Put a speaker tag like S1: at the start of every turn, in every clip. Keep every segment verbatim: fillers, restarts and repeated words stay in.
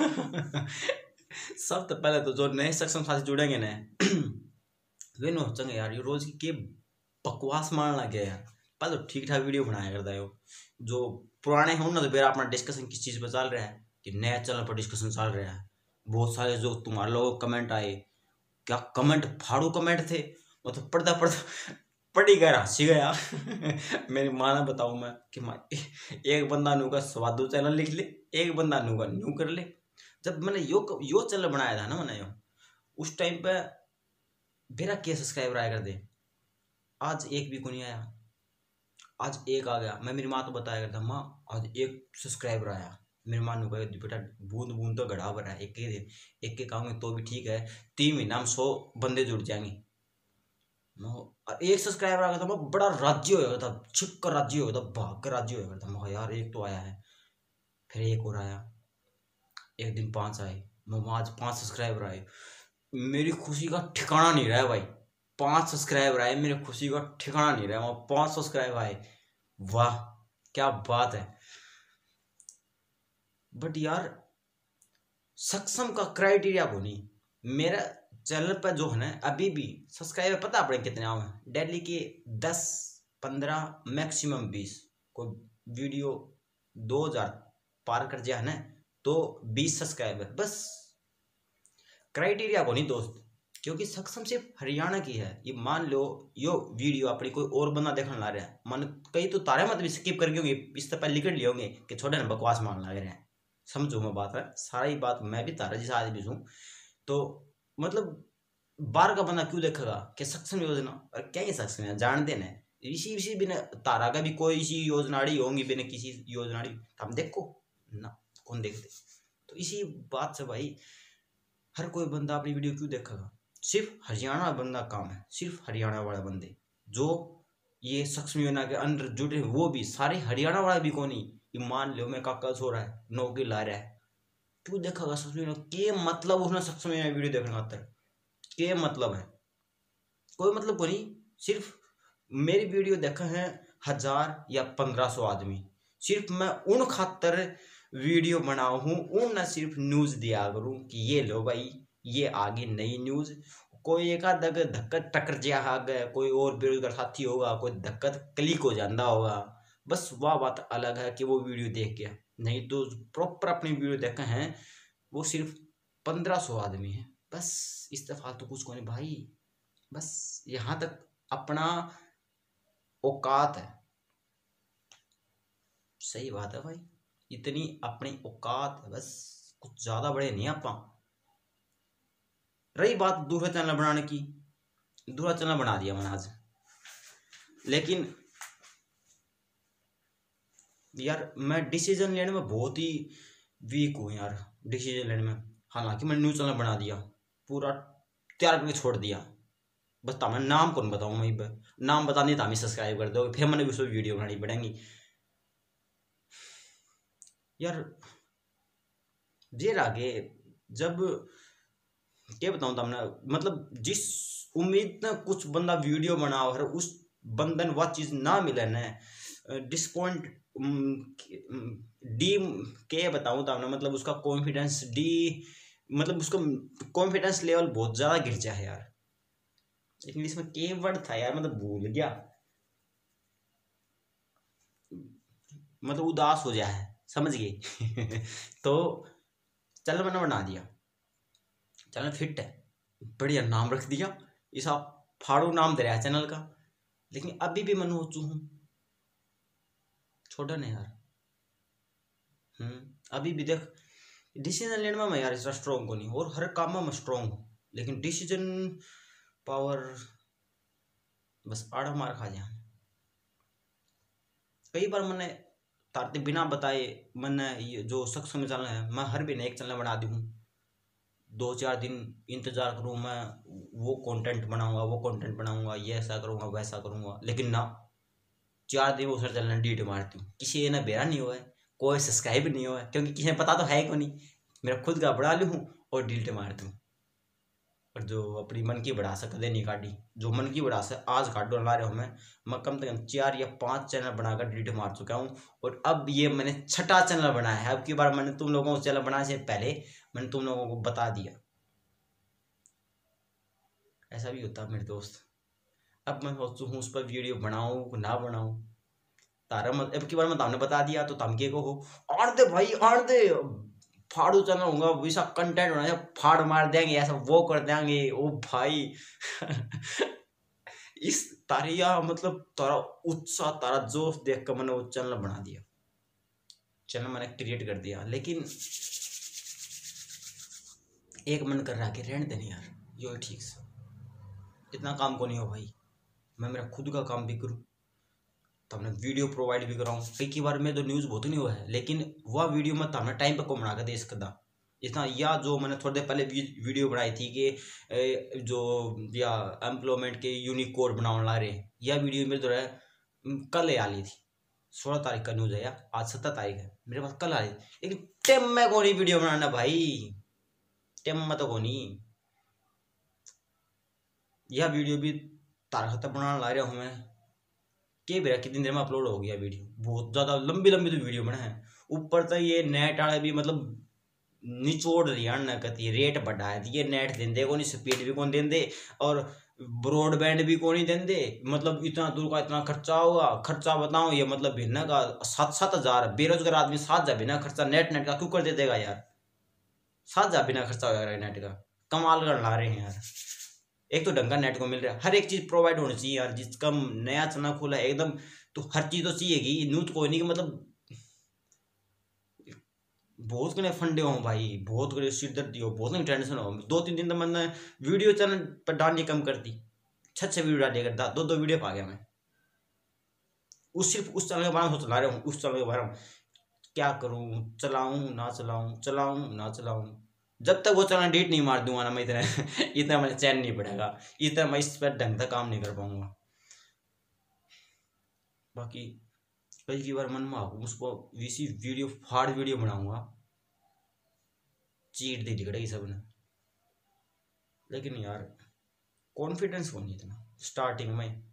S1: सब तो पहले तो जो नए सक्षम साथी जुड़ेंगे ना वे नो चंगे यार ये रोज की के बकवास मारन लग गया यार। पहले तो ठीक ठाक वीडियो बनाया करता है वो। जो पुराने हैं उन्होंने तो बेरा अपना डिस्कशन किस चीज़ पर चल रहा है कि नया चैनल पर डिस्कशन चल रहा है। बहुत सारे जो तुम्हारे लोगों कमेंट आए, क्या कमेंट फाड़ू कमेंट थे, मतलब पढ़ता पढ़ता पढ़ी गया हंसी गया। मेरी माँ ने बताऊँ मैं कि माँ एक बंदा नू का स्वादु चैनल लिख ले, एक बंदा नू का न्यू कर ले। जब मैंने यो यो चैनल बनाया था ना मैंने यो उस टाइम पे मेरा क्या सब्सक्राइबर आया कर दे, आज एक भी को नहीं आया। आज एक आ गया। मैं मेरी माँ तो बताया करता माँ आज एक सब्सक्राइबर आया। मेरी माँ ने कहा बेटा बूंद बूंद तो गढ़ा भरा है, एक के दिन एक के काम में तो भी ठीक है, तीन महीना में सौ बंदे जुड़ जाएंगे। एक सब्सक्राइबर आ गया था मैं बड़ा राज्य हो गया था, छिप कर राज्य हो गया था, भाग कर राज्य हो गया था। मैं यार एक तो आया है, फिर एक और आया, एक दिन पांच आए। मैं आज पांच सब्सक्राइबर आए, मेरी खुशी का ठिकाना नहीं रहा भाई। पांच सब्सक्राइबर आए, मेरी खुशी का ठिकाना नहीं रहा। वहां पांच सब्सक्राइबर आए, वाह क्या बात है। बट यार सक्षम का क्राइटेरिया को नहीं, मेरा चैनल पर जो है ना अभी भी सब्सक्राइबर पता अपने कितने आए हैं, डेली के दस पंद्रह मैक्सिमम बीस। कोई वीडियो दो हजार पार कर जाए ना तो बीस सब्सक्राइबर बस। क्राइटेरिया को नहीं दोस्त, क्योंकि सक्षम सिर्फ हरियाणा की है। ये मान लो यो वीडियो अपनी कोई और बंदा देखने ला रहा है, मान कई तो तारे मत भी स्किप करके होंगे, इससे पहले लिख लिए होंगे कि छोटे ना बकवास मांग लग रहे हैं। समझो मैं बात है, सारी बात मैं भी तारा जैसा आदमी हूँ, तो मतलब बाहर का बंदा क्यों देखेगा कि सक्षम योजना और क्या ये सक्षम है जान देना इसी इसी बिना तारा का भी कोई इसी योजनाड़ी होंगी बिना किसी योजनाड़ी हम देखो ना कौन देखते। तो इसी बात से भाई हर कोई बंदा अपनी वीडियो क्यों देखेगा। सिर्फ हरियाणा बंदा काम है, सिर्फ हरियाणा वाले बंदे जो ये सक्षम योजना के अंदर जुड़े हैं वो भी सारे हरियाणा वाला भी कौन ही। मान लो मैं काका सो रहा है नौकरी ला रहा है, क्यों देखेगा सक्षम योजना के मतलब उसने सक्षम योजना वीडियो देखने खातर के मतलब है, कोई मतलब को नहीं। सिर्फ मेरी वीडियो देखा है हजार या पंद्रह सौ आदमी, सिर्फ मैं उन खातर वीडियो बनाऊ हूँ, उन न सिर्फ न्यूज दिया करूँ कि ये लो भाई ये आगे नई न्यूज। कोई एक आध धक्कत टकर जा आ गया, कोई और बेरोजगार साथी होगा, कोई धक्कत क्लिक हो जाता होगा, बस वह बात अलग है कि वो वीडियो देख के। नहीं तो प्रॉपर अपनी वीडियो देखे हैं वो सिर्फ पंद्रह सौ आदमी है बस। इस दफा तो कुछ को नहीं भाई, बस यहाँ तक अपना औकात है। सही बात है भाई, इतनी अपनी औकात है बस, कुछ ज्यादा बड़े नहीं आपा। रही बात दूसरा चैनल बनाने की, दूसरा चैनल बना दिया मैंने आज, लेकिन यार मैं डिसीजन लेने में बहुत ही वीक हूँ यार, डिसीजन लेने में। हालांकि मैंने न्यू चैनल बना दिया, पूरा तैयार करके छोड़ दिया, बस मैं नाम कौन बताऊँ, मैं नाम बता नहीं था हमें सब्सक्राइब कर दो, फिर मैंने भी उसमें वीडियो बनानी पड़ेंगी यार। देर आगे जब क्या बताऊँ था मैं, मतलब जिस उम्मीद ना कुछ बंदा वीडियो बना और उस बंदन वह चीज़ ना मिले न, डिसपॉइंट डी के बताऊँ था मैं, मतलब उसका कॉन्फिडेंस डी, मतलब उसका कॉन्फिडेंस लेवल बहुत ज़्यादा गिर जाए यार। इंग्लिश में के वर्ड था यार, मतलब भूल गया, मतलब उदास हो जाए समझ गए। तो चैनल मैंने बना दिया, चैनल फिट है, बढ़िया नाम रख दिया, इसा फाड़ू नाम दे रहा है चैनल का, लेकिन अभी भी मन हो चू हूँ छोटा नहीं यार। हम्म अभी भी देख डिसीजन लेने में मैं यार इतना स्ट्रॉन्ग को नहीं, और हर काम में मैं स्ट्रॉन्ग हूँ, लेकिन डिसीजन पावर बस आड़ा मार खा जाए। कई बार मैंने तारते बिना बताए मैंने ये जो सक्षम चैनल है मैं हर भी एक चैनल बना दूँ, दो चार दिन इंतजार करूँ मैं, वो कंटेंट बनाऊंगा वो कंटेंट बनाऊंगा ये ऐसा करूँगा वैसा करूँगा, लेकिन ना चार दिन वो सर चैनल डिलीट मारती हूँ। किसी ने बेरा नहीं हुआ है, कोई सब्सक्राइब नहीं हुआ है, क्योंकि किसी ने पता तो है क्यों नहीं, मेरा खुद का बना लूँ और डिलीट मारती हूँ। और जो अपनी मन की बढ़ा कदे नहीं काटी, जो मन की बढ़ा आज काटो ला रहे हो। मैं मैं कम से कम चार या पांच चैनल बनाकर डिलीट मार चुका हूँ, और अब ये मैंने छठा चैनल बनाया है। अब की बार मैंने तुम लोगों को चैनल बनाने से पहले मैंने तुम लोगों को बता दिया। ऐसा भी होता है मेरे दोस्त। अब मैं सोचू हूँ उस पर वीडियो बनाऊँ ना बनाऊँ, तारा मत अब की बार मैं तुमने बता दिया तो तुम के को हो आड़ दे भाई आड़ दे, फाड़ू चैनल होगा वैसा कंटेंट होना, फाड़ मार देंगे, ऐसा वो कर देंगे ओ भाई। इस तारिया मतलब तारा उत्साह तारा जोश देख कर मैंने वो चैनल बना दिया, चैनल मैंने क्रिएट कर दिया। लेकिन एक मन कर रहा है कि रहने देने यार, यो ठीक से इतना काम को नहीं हो भाई, मैं मेरा खुद का काम भी करूँ, तो हमने वीडियो प्रोवाइड भी कराऊँ। कई की बार में तो न्यूज़ बहुत नहीं हुआ है, लेकिन वह वीडियो मैं हमने टाइम पर को बना कर दे सकता इतना। या जो मैंने थोड़ी देर पहले वीडियो बनाई थी कि जो या एम्प्लॉयमेंट के यूनिक कोड बनाने ला रहे, यह वीडियो मेरे जो है कल आ ली थी। सोलह तारीख का न्यूज़ है यार, आज सत्रह तारीख है, मेरे पास कल आ रही, लेकिन टेम में कौन ही वीडियो बनाना भाई, टेम में तो कौन ही। यह वीडियो भी तारा खत्म बनाने ला रहा हूँ मैं, के बेरा कितनी देर में अपलोड हो गया वीडियो, बहुत ज़्यादा लंबी लंबी तो वीडियो बना है। ऊपर तो ये नेट वाले भी मतलब निचोड़ रही न कती, रेट बढ़ाए दिए, नेट देंदे को नहीं, स्पीड भी कौन देंदे, और ब्रॉडबैंड भी कौन नहीं देंदे। मतलब इतना दूर का इतना खर्चा होगा, खर्चा बताओ ये मतलब भिन्न का सात सात हजार, बेरोजगार आदमी सात हजार बिना खर्चा नेट नेट का क्यों कर दे देगा यार, सात हजार बिना खर्चा होगा नेट का, कमाल कर ला रहे हैं यार। एक तो ढंग का नेट को मिल रहा है, हर एक चीज प्रोवाइड होनी चाहिए यार, जिसका नया चना खोला है एकदम तो हर चीज तो चाहिएगी, न्यू तो कोई नहीं कि मतलब बहुत कने फंडे हो भाई, बहुत कने सिरदर्दी हो, बहुत कने टेंशन हो। दो तीन दिन तो मैंने वीडियो चैनल पर डालनी कम कर दी, छह छह वीडियो डालिए करता, दो दो वीडियो पा गया मैं। उस सिर्फ उस चैनल के बारे में सोच ला रहा हूँ, उस चैनल के बारे में क्या करूँ, चलाऊँ ना चलाऊँ, चलाऊँ ना चलाऊँ। जब तक वो चैनल डिलीट नहीं मार दूंगा ना मैं इतना इतना मुझे चैन नहीं पड़ेगा, इतना मैं इस पर ढंग से काम नहीं कर पाऊंगा। बाकी कई की बार मन में आऊँ उसको इसी वीडियो फाड़ वीडियो बनाऊंगा, चीट दी निकलेगी सबने। लेकिन यार कॉन्फिडेंस हो नहीं इतना, स्टार्टिंग में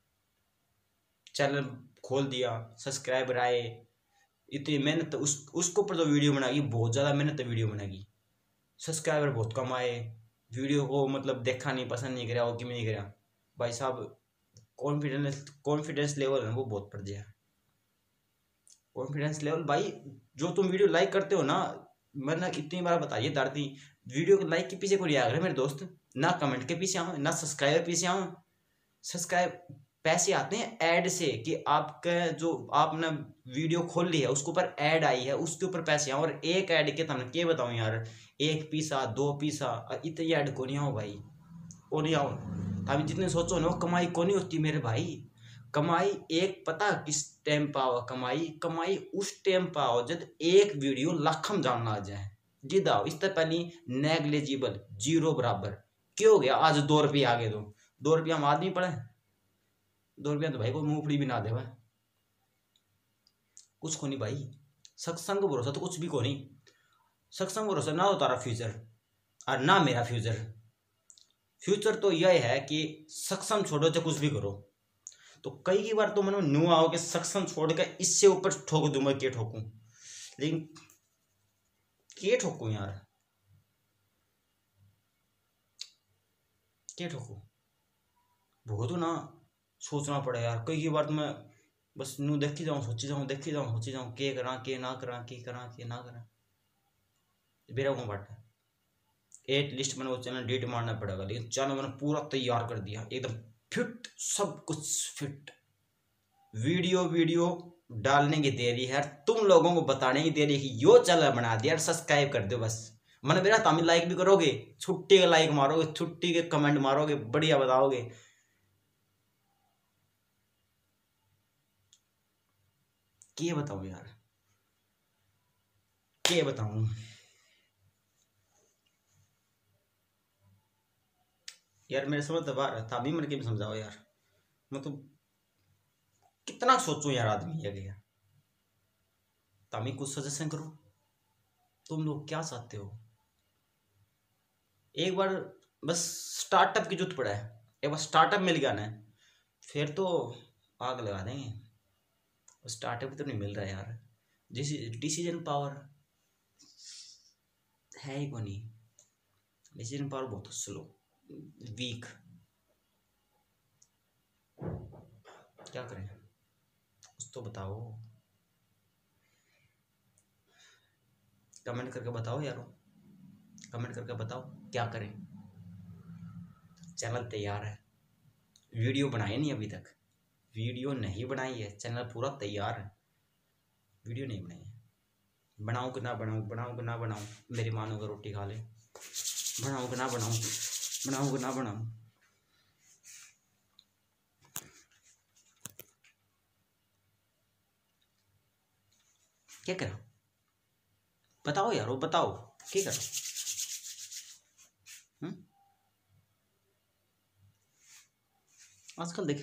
S1: चैनल खोल दिया, सब्सक्राइबर आए, इतनी मेहनत उस उसके ऊपर जो वीडियो बनाई बहुत ज़्यादा मेहनत वीडियो बनाई, सब्सक्राइबर बहुत कम आए, वीडियो को मतलब देखा नहीं, पसंद नहीं करा, वो क्यों नहीं करा भाई साहब। कॉन्फिडेंस कॉन्फिडेंस लेवल है वो बहुत बढ़ गया, कॉन्फिडेंस लेवल भाई। जो तुम वीडियो लाइक करते हो ना, मैंने इतनी बार बताइए दारती, वीडियो के लाइक के पीछे कोई आ गया मेरे दोस्त, ना कमेंट के पीछे आऊँ ना सब्सक्राइबर पीछे आऊँ। सब्सक्राइब पैसे आते हैं ऐड से, कि आपका जो आपने वीडियो खोल ली है उसके ऊपर ऐड आई है, उसके ऊपर पैसे आए, और एक ऐड के तुमने क्या बताऊँ यार, एक पीसा दो पीसा इतनी ऐड को नहीं आओ भाई, वो नहीं आओ। अभी जितने सोचो ना वो कमाई को नहीं होती मेरे भाई। कमाई एक पता किस टाइम पर आओ, कमाई कमाई उस टाइम पर आओ जब एक वीडियो लाखम जानना आ जाए, जिद आओ। इससे पहले नेग्लिजिबल जीरो बराबर क्यों हो गया, आज दो रुपये आ गए, तो दो रुपया हम आदमी पड़े, दो रुपया तो भाई को मूंगफली भी ना दे भाई, कुछ को नहीं भाई। सत्संग को भरोसा तो कुछ भी को नहीं, सत्संग भरोसा ना हो तारा फ्यूचर और ना मेरा फ्यूचर। फ्यूचर तो यह है कि सक्षम छोड़ो चाहे कुछ भी करो। तो कई की बार तो मैंने न्यू आओ कि सक्षम छोड़ कर इससे ऊपर ठोक दूं मैं, के ठोकूं, लेकिन के ठोकूं यार, के ठोकूं बहुत ना सोचना पड़े यार। कई की बार तो मैं बस न्यू देखी जाऊँ, सोची जाऊँ, देखी जाऊँ, सोची जाऊँ, के करा के ना करा, के करा के ना करा, बेरा को बाट एट लिस्ट मैंने वो चैनल डिलीट मारना पड़ेगा। लेकिन चैनल मैंने पूरा तैयार कर दिया एकदम फिट, सब कुछ फिट, वीडियो वीडियो डालने की देरी है, तुम लोगों को बताने की देरी है कि यो चैनल बना दिया, सब्सक्राइब कर दो बस। मैंने मेरा तामिल लाइक भी करोगे, छुट्टी के लाइक मारोगे, छुट्टी के कमेंट मारोगे, बढ़िया बताओगे। क्या बताऊं यार, क्या बताऊं यार, मेरे समझ तो बाहर था भी, मैंने समझाओ यार, मतलब कितना सोचूं यार आदमी है यार, तामी कुछ सजेशन करो, तुम लोग क्या चाहते हो। एक बार बस स्टार्टअप की जरूरत पड़ा है, एक बार स्टार्टअप मिल गया ना फिर तो आग लगा देंगे। स्टार्टअप तो नहीं मिल रहा यार, जिस डिसीजन पावर है ही को नहीं, डिसीजन पावर बहुत स्लो वीक। क्या करें कुछ तो बताओ, कमेंट करके बताओ यारो, कमेंट करके बताओ क्या करें। चैनल तैयार है, वीडियो बनाई नहीं अभी तक, वीडियो नहीं बनाई है, चैनल पूरा तैयार है, वीडियो नहीं बनाई है। बनाऊँ कि ना बनाऊँ, बनाऊँ कि ना बनाऊँ, मेरी माँ होकर रोटी खा ले, बनाऊँ कि ना बनाऊँ, बनाऊँ कि ना बनाऊँ। क्या करा बताओ यारो, बताओ क्या करा। हम्म आजकल देख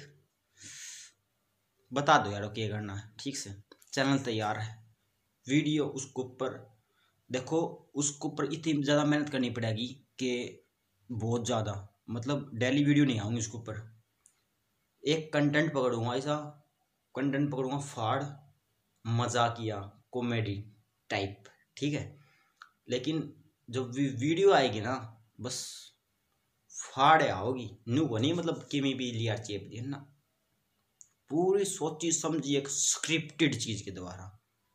S1: बता दो यारो क्या करना है ठीक से। चैनल तैयार है, वीडियो उसके ऊपर देखो, उसके ऊपर इतनी ज़्यादा मेहनत करनी पड़ेगी कि बहुत ज़्यादा, मतलब डेली वीडियो नहीं आऊँगी उसके ऊपर। एक कंटेंट पकड़ूंगा, ऐसा कंटेंट पकड़ूंगा फाड़ मजाकिया कॉमेडी टाइप, ठीक है। लेकिन जब वीडियो आएगी ना बस फाड़े आओगी, न्यू को नहीं मतलब कि मैं भी लिया चेप दी ना, पूरी सोची समझी एक स्क्रिप्टेड चीज के द्वारा।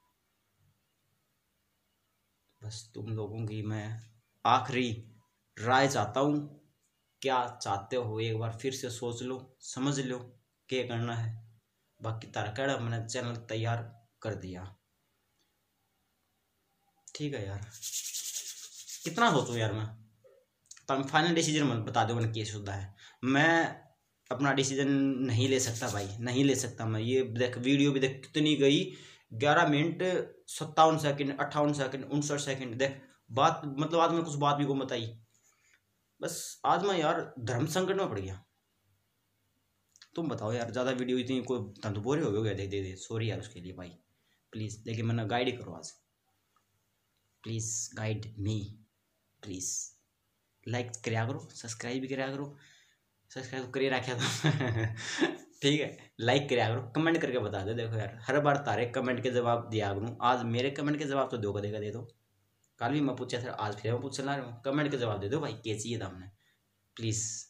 S1: बस तुम लोगों की मैं आखिरी राय चाहता हूँ, क्या चाहते हो एक बार फिर से सोच लो, समझ लो क्या करना है। बाकी तारा कहड़ा मैंने चैनल तैयार कर दिया, ठीक है यार। कितना सोचूं यार मैं, तो फाइनल डिसीजन मत बता दो मैंने केस होता है। मैं अपना डिसीजन नहीं ले सकता भाई, नहीं ले सकता मैं। ये देख वीडियो भी देख कितनी गई, ग्यारह मिनट सत्तावन सेकंड अट्ठावन सेकंड उनसठ सेकंड देख बात, मतलब आज मैं कुछ बात भी को बताई। बस आज मैं यार धर्म संकट में पड़ गया। तुम बताओ यार, ज़्यादा वीडियो इतनी कोई तुम तो बोरे हो गया दे दे दे सॉरी यार उसके लिए भाई प्लीज़, लेकिन मैंने गाइड ही करो आज, please guide me please. Like कराया करो, सब्सक्राइब भी कराया करो, सब्सक्राइब तो करे रखा था ठीक है। लाइक कराया करो, कमेंट करके बता दो। देखो यार हर बार तारे कमेंट के जवाब दिया करूँ, आज मेरे कमेंट के जवाब तो दो को देगा दे दो। कल भी मैं पूछा था, आज फिर मैं पूछना रहा हूँ, कमेंट के जवाब दे दो भाई क्या चाहिए था हमने प्लीज़।